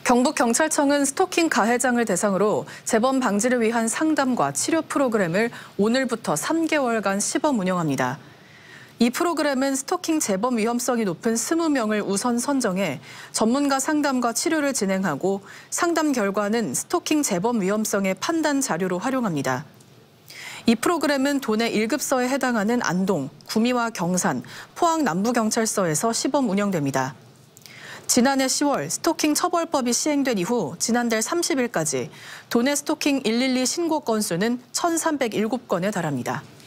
경북경찰청은 스토킹 가해장을 대상으로 재범 방지를 위한 상담과 치료 프로그램을 오늘부터 3개월간 시범 운영합니다. 이 프로그램은 스토킹 재범 위험성이 높은 20명을 우선 선정해 전문가 상담과 치료를 진행하고 상담 결과는 스토킹 재범 위험성의 판단 자료로 활용합니다. 이 프로그램은 도내 1급서에 해당하는 안동, 구미와 경산, 포항 남부경찰서에서 시범 운영됩니다. 지난해 10월 스토킹 처벌법이 시행된 이후 지난달 30일까지 도내 스토킹 112 신고 건수는 1,307건에 달합니다.